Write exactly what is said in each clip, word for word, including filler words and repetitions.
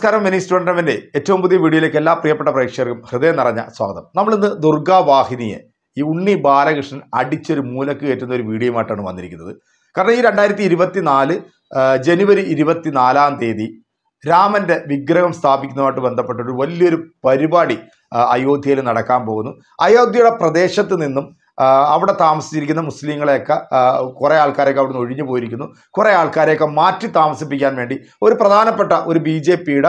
നമസ്കാരം. Venice tournament ഏറ്റവും പുതിയ വീഡിയോയിലേക്ക് എല്ലാ പ്രിയപ്പെട്ട പ്രേക്ഷകർക്കും ഹൃദയം നിറഞ്ഞ സ്വാഗതം. നമ്മളിന്ന് ദുർഗാവാഹിനിയെ ഈ ഉണ്ണി ബാലകൃഷ്ണൻ അടിച്ചൊരു മൂലക്ക് കയറ്റുന്ന ഒരു വീഡിയോയുമായിട്ടാണ് വന്നിരിക്കുന്നത്. കാരണം ഈ രണ്ടായിരത്തി ഇരുപത്തി നാല് ജനുവരി ഇരുപത്തിനാലാം തീയതി രാമന്റെ വിഗ്രഹം സ്ഥാപിക്കുന്നതുമായിട്ട് ബന്ധപ്പെട്ടൊരു വലിയൊരു പരിപാടി അയോധ്യയിൽ നടക്കാൻ പോകുന്നു. അയോധ്യയുടെ പ്രദേശത്ത് നിന്നും അവിടെ താമസിച്ചിരിക്കുന്ന മുസ്ലിങ്ങളെയൊക്കെ കുറേ ആൾക്കാരെയൊക്കെ അവിടെ നിന്ന് ഒഴിഞ്ഞു പോയിരിക്കുന്നു. കുറേ ആൾക്കാരെയൊക്കെ മാറ്റി താമസിപ്പിക്കാൻ വേണ്ടി ഒരു പ്രധാനപ്പെട്ട ഒരു ബി ജെ പിയുടെ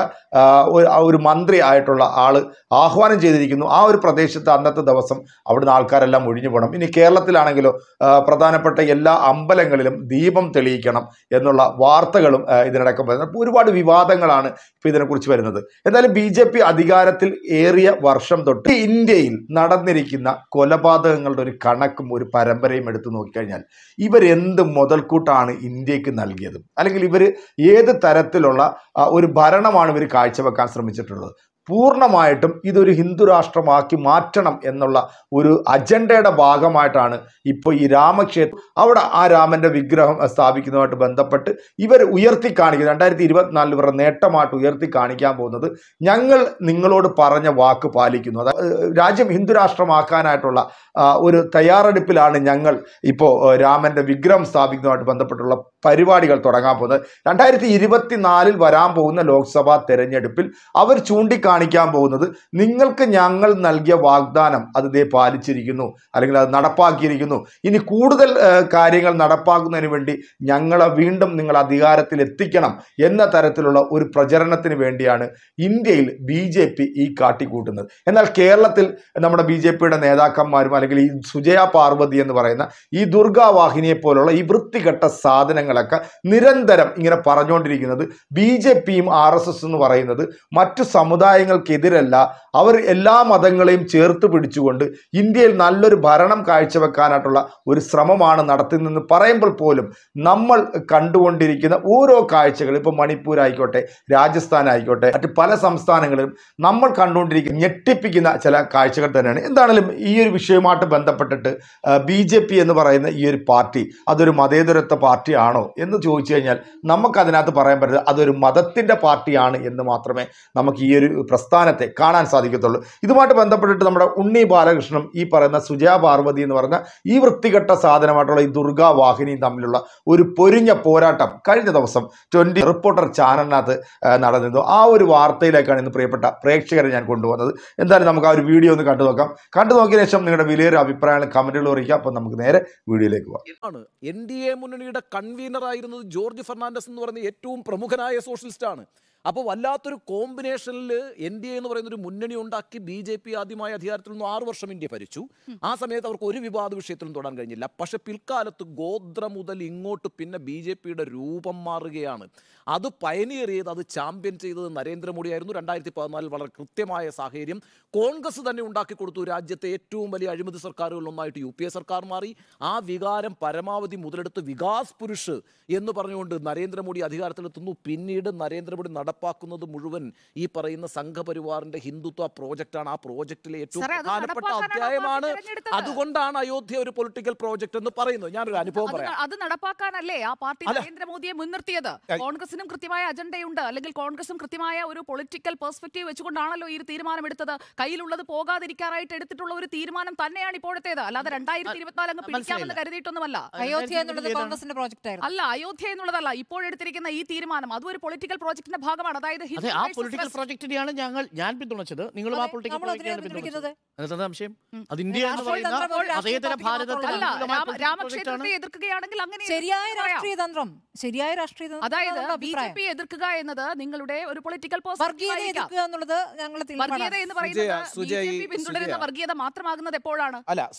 ഒരു മന്ത്രി ആയിട്ടുള്ള ആൾ ആഹ്വാനം ചെയ്തിരിക്കുന്നു. ആ ഒരു പ്രദേശത്ത് അന്നത്തെ ദിവസം അവിടുന്ന് ആൾക്കാരെല്ലാം ഒഴിഞ്ഞു പോകണം. ഇനി കേരളത്തിലാണെങ്കിലോ പ്രധാനപ്പെട്ട എല്ലാ അമ്പലങ്ങളിലും ദീപം തെളിയിക്കണം എന്നുള്ള വാർത്തകളും ഇതിനിടയ്ക്ക് വരുന്നത്. ഒരുപാട് വിവാദങ്ങളാണ് ഇപ്പോൾ ഇതിനെക്കുറിച്ച് വരുന്നത്. എന്തായാലും ബി ജെ പി അധികാരത്തിൽ ഏറിയ വർഷം തൊട്ട് ഇന്ത്യയിൽ നടന്നിരിക്കുന്ന കൊലപാതകങ്ങളുടെ ഒരു കണക്കും ഒരു പരമ്പരയും എടുത്തു നോക്കിക്കഴിഞ്ഞാൽ ഇവരെന്ത് മുതൽക്കൂട്ടാണ് ഇന്ത്യക്ക് നൽകിയത്, അല്ലെങ്കിൽ ഇവർ ഏത് തരത്തിലുള്ള ഒരു ഭരണമാണ് ഇവർ കാഴ്ചവെക്കാൻ ശ്രമിച്ചിട്ടുള്ളത്. പൂർണ്ണമായിട്ടും ഇതൊരു ഹിന്ദു രാഷ്ട്രമാക്കി മാറ്റണം എന്നുള്ള ഒരു അജണ്ടയുടെ ഭാഗമായിട്ടാണ് ഇപ്പോൾ ഈ രാമക്ഷേത്രം അവിടെ ആ രാമന്റെ വിഗ്രഹം സ്ഥാപിക്കുന്നതുമായിട്ട് ബന്ധപ്പെട്ട് ഇവർ ഉയർത്തി കാണിക്കുന്നത്. രണ്ടായിരത്തി ഇരുപത്തിനാലിൽ ഇവരുടെ നേട്ടമായിട്ട് ഉയർത്തി കാണിക്കാൻ പോകുന്നത് ഞങ്ങൾ നിങ്ങളോട് പറഞ്ഞ വാക്ക് പാലിക്കുന്നു, അതായത് രാജ്യം ഹിന്ദു രാഷ്ട്രമാക്കാനായിട്ടുള്ള ഒരു തയ്യാറെടുപ്പിലാണ് ഞങ്ങൾ ഇപ്പോൾ രാമന്റെ വിഗ്രഹം സ്ഥാപിക്കുന്നതുമായിട്ട് ബന്ധപ്പെട്ടുള്ള പരിപാടികൾ തുടങ്ങാൻ പോകുന്നത്. രണ്ടായിരത്തി ഇരുപത്തിനാലിൽ വരാൻ പോകുന്ന ലോക്സഭാ തെരഞ്ഞെടുപ്പിൽ അവർ ചൂണ്ടിക്കാണിക്കാൻ പോകുന്നത് നിങ്ങൾക്ക് ഞങ്ങൾ നൽകിയ വാഗ്ദാനം അത് ദേ പാലിച്ചിരിക്കുന്നു, അല്ലെങ്കിൽ അത് നടപ്പാക്കിയിരിക്കുന്നു, ഇനി കൂടുതൽ കാര്യങ്ങൾ നടപ്പാക്കുന്നതിന് വേണ്ടി ഞങ്ങളെ വീണ്ടും നിങ്ങൾ അധികാരത്തിൽ എത്തിക്കണം എന്ന തരത്തിലുള്ള ഒരു പ്രചരണത്തിന് വേണ്ടിയാണ് ഇന്ത്യയിൽ ബി ജെ പി ഈ കാട്ടിക്കൂട്ടുന്നത്. എന്നാൽ കേരളത്തിൽ നമ്മുടെ ബി ജെ പിയുടെ നേതാക്കന്മാരും അല്ലെങ്കിൽ ഈ സുജയ പാർവതി എന്ന് പറയുന്ന ഈ ദുർഗാവാഹിനിയെ പോലുള്ള ഈ വൃത്തികെട്ട സാധനങ്ങളൊക്കെ നിരന്തരം ഇങ്ങനെ പറഞ്ഞുകൊണ്ടിരിക്കുന്നത് ബി ജെ പിയും ആർ എസ് എസ് എന്ന് പറയുന്നത് മറ്റു സമുദായങ്ങൾക്കെതിരല്ല, അവർ എല്ലാ മതങ്ങളെയും ചേർത്ത് പിടിച്ചുകൊണ്ട് ഇന്ത്യയിൽ നല്ലൊരു ഭരണം കാഴ്ചവെക്കാനായിട്ടുള്ള ഒരു ശ്രമമാണ് നടത്തുന്നതെന്ന് പറയുമ്പോൾ പോലും നമ്മൾ കണ്ടുകൊണ്ടിരിക്കുന്ന ഓരോ കാഴ്ചകൾ, ഇപ്പോൾ മണിപ്പൂർ ആയിക്കോട്ടെ, രാജസ്ഥാൻ ആയിക്കോട്ടെ, മറ്റ് പല സംസ്ഥാനങ്ങളിലും നമ്മൾ കണ്ടുകൊണ്ടിരിക്കുന്ന ഞെട്ടിപ്പിക്കുന്ന ചില കാഴ്ചകൾ തന്നെയാണ്. എന്താണെങ്കിലും ഈ ഒരു വിഷയവുമായിട്ട് ബന്ധപ്പെട്ടിട്ട് ബി ജെ പി എന്ന് പറയുന്ന ഈ ഒരു പാർട്ടി അതൊരു മതേതരത്വ പാർട്ടിയാണോ എന്ന് ചോദിച്ചു കഴിഞ്ഞാൽ നമുക്കതിനകത്ത് പറയാൻ പറ്റില്ല. അതൊരു മതത്തിൻ്റെ പാർട്ടിയാണ് എന്ന് മാത്രമേ നമുക്ക് ഈ ഒരു പ്രസ്ഥാനത്തെ കാണാൻ സാധിക്കത്തുള്ളൂ. ഇതുമായിട്ട് ബന്ധപ്പെട്ടിട്ട് നമ്മുടെ ഉണ്ണി ബാലകൃഷ്ണനും ഈ പറയുന്ന സുജയ പാർവതി എന്ന് പറയുന്ന ഈ വൃത്തികെട്ട സാധനമായിട്ടുള്ള ഈ ദുർഗാവാഹിനിയും തമ്മിലുള്ള ഒരു പൊരിഞ്ഞ പോരാട്ടം കഴിഞ്ഞ ദിവസം ട്വൻറ്റി റിപ്പോർട്ടർ ചാനലിനകത്ത് നടന്നിരുന്നു. ആ ഒരു വാർത്തയിലേക്കാണ് ഇന്ന് പ്രിയപ്പെട്ട പ്രേക്ഷകരെ ഞാൻ കൊണ്ടുവന്നത്. എന്തായാലും നമുക്ക് ആ ഒരു വീഡിയോ ഒന്ന് കണ്ടു നോക്കാം. കണ്ടു നോക്കിയ ശേഷം നിങ്ങളുടെ വിലയേറിയ അഭിപ്രായങ്ങൾ കമന്റുകൾ അറിയിക്കാം. അപ്പോൾ നമുക്ക് നേരെ വീഡിയോയിലേക്ക് പോകാം. എൻ ഡി എ മുന്നണിയുടെ കൺവീനർ ആയിരുന്നത് ജോർജ് ഫെർണാണ്ടസ് എന്ന് പറയുന്ന ഏറ്റവും പ്രമുഖനായ സോഷ്യലിസ്റ്റ് ആണ്. അപ്പോൾ വല്ലാത്തൊരു കോമ്പിനേഷനിൽ എൻ ഡി എ എന്ന് പറയുന്നൊരു മുന്നണി ഉണ്ടാക്കി ബി ജെ പി ആദ്യമായി അധികാരത്തിൽ നിന്ന് ആറു വർഷം ഇന്ത്യ ഭരിച്ചു. ആ സമയത്ത് അവർക്ക് ഒരു വിവാദ വിഷയത്തിലും തൊടാൻ കഴിഞ്ഞില്ല. പക്ഷെ പിൽക്കാലത്ത് ഗോത്ര മുതൽ ഇങ്ങോട്ട് പിന്നെ ബി ജെ പിയുടെ രൂപം മാറുകയാണ്. അത് പയനിയർ ചെയ്ത് അത് ചാമ്പ്യൻ ചെയ്തത് നരേന്ദ്രമോദി ആയിരുന്നു. രണ്ടായിരത്തി പതിനാലിൽ വളരെ കൃത്യമായ സാഹചര്യം കോൺഗ്രസ് തന്നെ ഉണ്ടാക്കി കൊടുത്തു. രാജ്യത്തെ ഏറ്റവും വലിയ അഴിമതി സർക്കാരുകളിലൊന്നായിട്ട് യു പി എ സർക്കാർ മാറി. ആ വികാരം പരമാവധി മുതലെടുത്ത് വികാസ് പുരുഷ് എന്ന് പറഞ്ഞുകൊണ്ട് നരേന്ദ്രമോദി അധികാരത്തിലെത്തുന്നു. പിന്നീട് നരേന്ദ്രമോദി നടപ്പാക്കുന്നത് മുഴുവൻ ഈ പറയുന്ന സംഘപരിവാറിന്റെ ഹിന്ദുത്വ പ്രോജക്റ്റാണ്. ആ പ്രോജക്റ്റിലെ ഏറ്റവും പ്രധാനപ്പെട്ട അധ്യായമാണ്. അതുകൊണ്ടാണ് അയോധ്യ ഒരു പൊളിറ്റിക്കൽ പ്രോജക്റ്റ് എന്ന് പറയുന്നത്. ഞാനൊരു അനുഭവം പറയാം. അത് നടപ്പാക്കാനല്ലേ ആ പാർട്ടി നരേന്ദ്രമോദിയെ മുൻനിർത്തിയത്. കോൺഗ്രസിനും കൃത്യമായ അജണ്ടയുണ്ട്, അല്ലെങ്കിൽ കോൺഗ്രസും കൃത്യമായ ഒരു പൊളിറ്റിക്കൽ പെർസ്പെക്റ്റീവ് വെച്ചുകൊണ്ടാണല്ലോ ഈ തീരുമാനമെടുത്തത്. കയ്യിലുള്ളത് പോകാതിരിക്കാനായിട്ട് എടുത്തിട്ടുള്ള ഒരു തീരുമാനം തന്നെയാണ് ഇപ്പോഴത്തേത്. അല്ലാതെ രണ്ടായിരത്തി ഇരുപത്തിനാല് അങ്ങ് പിടിക്കാമെന്ന് കരുതിയിട്ടൊന്നുമല്ല. അയോധ്യ എന്നുള്ളത് കോൺഗ്രസിന്റെ പ്രോജക്റ്റ് ആയിരുന്നു. അല്ല, അയോധ്യ എന്നുള്ളതല്ല ഇപ്പോഴെടുത്തിരിക്കുന്ന ഈ തീരുമാനം. അതും ഒരു പൊളിറ്റിക്കൽ പ്രോജക്റ്റിന്റെ ഭാഗമാണ്. അതായത് ആ പൊളിറ്റിക്കൽ പ്രോജക്റ്റിനെയാണ് ഞങ്ങൾ ഞാൻ പിന്തുണച്ചത്. നിങ്ങളും ആ പൊളിറ്റിക്കൽ പ്രോജക്റ്റിനെയാണ് പിന്തുണച്ചത്. സംശയം അത് ഇന്ത്യ എന്ന് പറയുന്ന അതേതര ഭാരതത്തിൽ രാമക്ഷേത്രത്തെ എതിർക്കുകയാണെങ്കിൽ അങ്ങനെ ശരിയായ രാഷ്ട്രീയ തന്ത്രം ശരിയായ രാഷ്ട്രീയ തന്ത്രം അതായത് ബി ജെ പി എതിർക്കുക എന്നത് നിങ്ങളുടെ ഒരു പൊളിറ്റിക്കൽ വർഗീയത എതിർക്കുക എന്നുള്ളത് ഞങ്ങൾ വർഗീയത എന്ന് പറയുന്നത് ബി ജെ പി പിന്തുടരുന്ന വർഗീയത മാത്രമാകുന്നത് എപ്പോഴാണ്?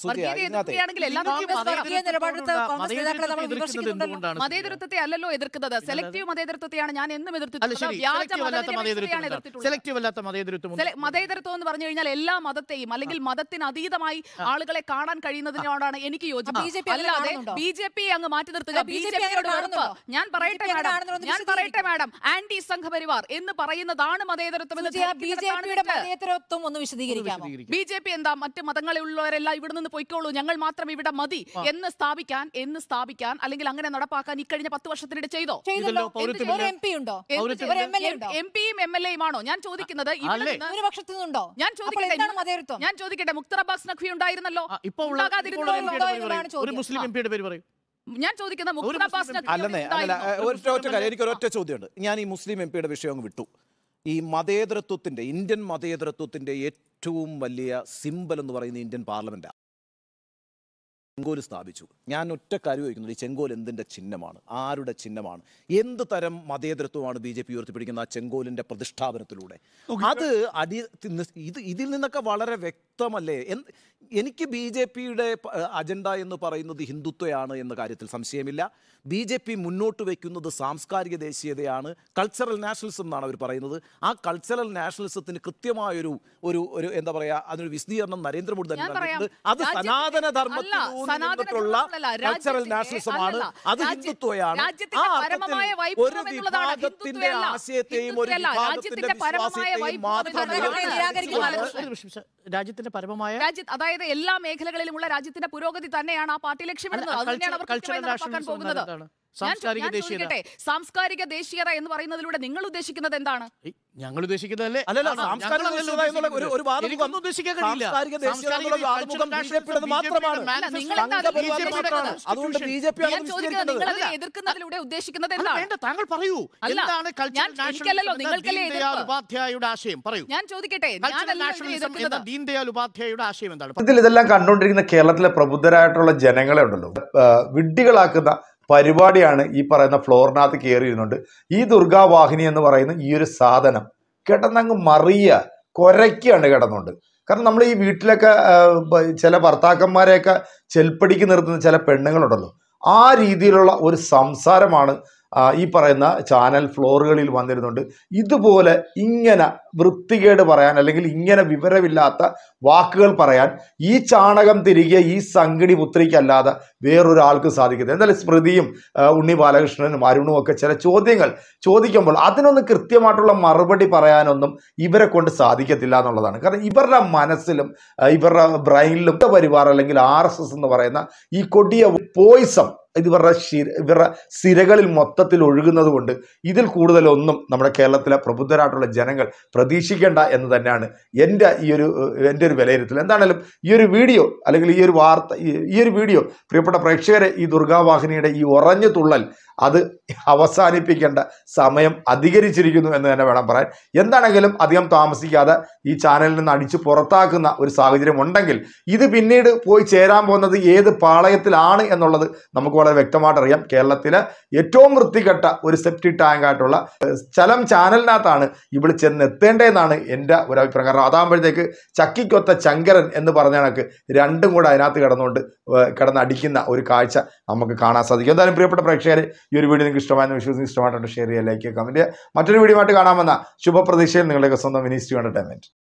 മതേതരത്വത്തെ അല്ലല്ലോ എതിർക്കുന്നത്, സെലക്ടീവ് മതേതരത്വത്തെയാണ് ഞാൻ എന്നും എതിർത്തിട്ടുള്ളത്. മതേതരത്വം എന്ന് പറഞ്ഞു കഴിഞ്ഞാൽ എല്ലാ മതത്തെയും അല്ലെങ്കിൽ മതത്തിന് അതീതമായി ആളുകളെ കാണാൻ കഴിയുന്നതിനോടാണ് എനിക്ക് യോജിപ്പ്. അല്ലാതെ ബി ജെ പി അങ്ങ് മാറ്റി നിർത്തുക, ബി ജെ പിയോട് വെറുപ്പ്. ഞാൻ പറയട്ടെ മാഡം, ഞാൻ പറയട്ടെ മാഡം, ആന്റി സംഘപരിവാർ എന്ന് പറയുന്നതാണ് മതേതരത്വം. ഒന്ന് വിശദീകരിക്കാമോ? ബി ജെ പി എന്താ മറ്റ് മതങ്ങളിലുള്ളവരെല്ലാം ഇവിടെ നിന്ന് പൊയ്ക്കോളൂ, ഞങ്ങൾ മാത്രം ഇവിടെ മതി എന്ന് സ്ഥാപിക്കാൻ എന്ന് സ്ഥാപിക്കാൻ അല്ലെങ്കിൽ അങ്ങനെ നടപ്പാക്കാൻ ഇക്കഴിഞ്ഞ പത്ത് വർഷത്തിനിടെ ചെയ്തോ? എം പി ഉണ്ടോ? എം എം പിയും എം എൽ എയും ആണോ ഞാൻ ചോദിക്കുന്നത്? ഇവിടെ നിന്ന് ഭൂരിപക്ഷത്തു നിന്നുണ്ടോ? ഞാൻ ചോദിക്കട്ടെ മതേതരത്വം ഞാൻ ചോദിക്കട്ടെ മുക്തർ അബ്ബാസ് നഖ്വി ഉണ്ടായിരുന്നല്ലോ, ഒരു മുസ്ലിം എംപിയുടെ പേര് പറയും. ഞാൻ ചോദിക്കുന്ന മുക്തർ അബ്ബാസ് നഖ്വി അല്ലെന്നേ അല്ല ഒറ്റ കാര്യം എനിക്ക് ഒരൊറ്റ ചോദ്യമുണ്ട്. ഞാൻ ഈ മുസ്ലിം എം പിയുടെ വിഷയം അങ്ങ് വിട്ടു. ഈ മതേതരത്വത്തിന്റെ ഇന്ത്യൻ മതേതരത്വത്തിന്റെ ഏറ്റവും വലിയ സിമ്പൽ എന്ന് പറയുന്നത് ഇന്ത്യൻ പാർലമെന്റാണ്. ചെങ്കോൽ സ്ഥാപിച്ചു. ഞാൻ ഒറ്റ കാര്യം ചോദിക്കുന്നത്, ഈ ചെങ്കോൽ എന്തിൻ്റെ ചിഹ്നമാണ്, ആരുടെ ചിഹ്നമാണ്, എന്ത് തരം മതേതരത്വമാണ് ബി ജെ പി ഉയർത്തിപ്പിടിക്കുന്ന ആ ചെങ്കോലിൻ്റെ പ്രതിഷ്ഠാപനത്തിലൂടെ? അത് അടി ഇത് ഇതിൽ നിന്നൊക്കെ വളരെ വ്യക്തമല്ലേ? എനിക്ക് ബി ജെ പിയുടെ അജണ്ട എന്ന് പറയുന്നത് ഹിന്ദുത്വയാണ് എന്ന കാര്യത്തിൽ സംശയമില്ല. ബി ജെ പി മുന്നോട്ട് വയ്ക്കുന്നത് സാംസ്കാരിക ദേശീയതയാണ്, കൾച്ചറൽ നാഷണലിസം എന്നാണ് അവർ പറയുന്നത്. ആ കൾച്ചറൽ നാഷണലിസത്തിന് കൃത്യമായൊരു ഒരു ഒരു എന്താ പറയുക, അതിനൊരു വിശദീകരണം നരേന്ദ്രമോദി തന്നെ നൽകിയിട്ടുണ്ട്. അത് സനാതന ധർമ്മത്തിലുള്ള കൾച്ചറൽ നാഷണലിസമാണ്, അത് ഹിന്ദുത്വയാണ്. ആ അർത്ഥത്തിൽ ഒരു വിഭാഗത്തിന്റെ ആശയത്തെയും ഒരു വിഭാഗത്തിന്റെ വിശ്വാസത്തെയും മാത്രം രാജ്യത്തിന്റെ പരമമായ അതായത് എല്ലാ മേഖലകളിലുമുള്ള രാജ്യത്തിന്റെ പുരോഗതി തന്നെയാണ് ആ പാർട്ടി ലക്ഷ്യമിടുന്നത്. അത് തന്നെയാണ് അവർ നടപ്പാക്കാൻ പോകുന്നത്. സാംസ്കാരിക ദേശീയത എന്ന് പറയുന്നതിലൂടെ നിങ്ങൾ ഉദ്ദേശിക്കുന്നത് എന്താണ്? ഞങ്ങൾ ഉദ്ദേശിക്കുന്നതല്ലേ അല്ലല്ല സാംസ്കാരിക ദേശീയത എന്നുള്ള ഒരു ഒരു വാദം ഉദ്ദേശിക്കാൻ കഴിയില്ല. സാംസ്കാരിക ദേശീയത എന്നുള്ള വാദമുഖം ബി ജെ പിയുടെ മാത്രമാണ്. അതുകൊണ്ട് ബി ജെ പി എതിർക്കുന്നതിലൂടെ ഉദ്ദേശിക്കുന്നത് എന്താണ്? വേണ്ട, താങ്കൾ പറയൂ. എന്താണ് ദീൻദയാൽ ഉപാധ്യായയുടെ ആശയം? പറയൂ. ഞാൻ ചോദിക്കട്ടെ, ദീൻദയാൽ ഉപാധ്യായയുടെ ആശയം എന്താണ്? ഇതിൽ ഇതെല്ലാം കണ്ടുകൊണ്ടിരിക്കുന്ന കേരളത്തിലെ പ്രബുദ്ധരായിട്ടുള്ള ജനങ്ങളെ ഉണ്ടല്ലോ വിഡ്ഢികളാക്കുന്ന പരിപാടിയാണ് ഈ പറയുന്ന ഫ്ലോറിനകത്ത് കയറിയിരുന്നുണ്ട്. ഈ ദുർഗാവാഹിനി എന്ന് പറയുന്ന ഈ ഒരു സാധനം കിടന്നങ്ങ് മറിയ കുരയ്ക്കാണ് കിടന്നുണ്ട്. കാരണം നമ്മൾ ഈ വീട്ടിലൊക്കെ ചില ഭർത്താക്കന്മാരെയൊക്കെ ചെൽപ്പടിക്ക് നിർത്തുന്ന ചില പെണ്ണുങ്ങളുണ്ടല്ലോ, ആ രീതിയിലുള്ള ഒരു സംസാരമാണ് ഈ പറയുന്ന ചാനൽ ഫ്ലോറുകളിൽ വന്നിരുന്നുണ്ട്. ഇതുപോലെ ഇങ്ങനെ വൃത്തികേട് പറയാൻ അല്ലെങ്കിൽ ഇങ്ങനെ വിവരമില്ലാത്ത വാക്കുകൾ പറയാൻ ഈ ചാണകം തിരികെ ഈ സംഗടി പുത്രിക്കല്ലാതെ വേറൊരാൾക്ക് സാധിക്കുന്നത്. എന്തായാലും സ്മൃതിയും ഉണ്ണി ബാലകൃഷ്ണനും അരുണും ഒക്കെ ചില ചോദ്യങ്ങൾ ചോദിക്കുമ്പോൾ അതിനൊന്നും കൃത്യമായിട്ടുള്ള മറുപടി പറയാനൊന്നും ഇവരെ കൊണ്ട് സാധിക്കത്തില്ല എന്നുള്ളതാണ്. കാരണം ഇവരുടെ മനസ്സിലും ഇവരുടെ ബ്രെയിനിലും പരിവാർ അല്ലെങ്കിൽ ആർ എസ് എസ് എന്ന് പറയുന്ന ഈ കൊടിയ പോയിസം ഇത് ഇവരുടെ ഇവരുടെ സിരകളിൽ മൊത്തത്തിൽ ഒഴുകുന്നത് കൊണ്ട് ഇതിൽ കൂടുതലൊന്നും നമ്മുടെ കേരളത്തിലെ പ്രബുദ്ധരായിട്ടുള്ള ജനങ്ങൾ പ്രതീക്ഷിക്കേണ്ട എന്ന് തന്നെയാണ് എൻ്റെ ഈ ഒരു എൻ്റെ ഒരു വിലയിരുത്തൽ. എന്താണെങ്കിലും ഈ ഒരു വീഡിയോ അല്ലെങ്കിൽ ഈ ഒരു വാർത്ത ഈ ഒരു വീഡിയോ പ്രിയപ്പെട്ട പ്രേക്ഷകരെ, ഈ ദുർഗാവാഹിനിയുടെ ഈ ഉറഞ്ഞു തുള്ളൽ അത് അവസാനിപ്പിക്കേണ്ട സമയം അധികരിച്ചിരിക്കുന്നു എന്ന് തന്നെ വേണം പറയാൻ. എന്താണെങ്കിലും അധികം താമസിക്കാതെ ഈ ചാനലിൽ നിന്ന് അടിച്ച് പുറത്താക്കുന്ന ഒരു സാഹചര്യം ഉണ്ടെങ്കിൽ ഇത് പിന്നീട് പോയി ചേരാൻ പോകുന്നത് ഏത് പാളയത്തിലാണ് എന്നുള്ളത് നമുക്ക് വളരെ വ്യക്തമായിട്ട് അറിയാം. കേരളത്തിലെ ഏറ്റവും വൃത്തികെട്ട ഒരു സെപ്റ്റി ടാങ്ക് ആയിട്ടുള്ള ചലം ചാനലിനകത്താണ് ഇവിടെ ചെന്നെത്തേണ്ടതെന്നാണ് എൻ്റെ ഒരു അഭിപ്രായം. കാരണം അതാകുമ്പോഴത്തേക്ക് ചക്കിക്കൊത്ത ചങ്കരൻ എന്ന് പറഞ്ഞ കണക്ക് രണ്ടും കൂടെ അതിനകത്ത് കിടന്നുകൊണ്ട് കിടന്നടിക്കുന്ന ഒരു കാഴ്ച നമുക്ക് കാണാൻ സാധിക്കും. എന്തായാലും പ്രിയപ്പെട്ട പ്രേക്ഷകരെ, ഈ ഒരു വീഡിയോ നിങ്ങൾക്ക് ഇഷ്ടമായെന്ന് വിശ്വസിച്ച് ഇഷ്ടമായിട്ടുണ്ട് ഷെയർ ചെയ്യുക, ലൈക്ക് ചെയ്യുക, കമൻറ്റ് ചെയ്യുക. മറ്റൊരു വീഡിയോ ആയിട്ട് കാണാമെന്ന ശുഭപ്രതീക്ഷയിൽ നിങ്ങളുടെയൊക്കെ സ്വന്തം വിനീസ് ടു എൻ്റർടൈൻമെൻറ്റ്.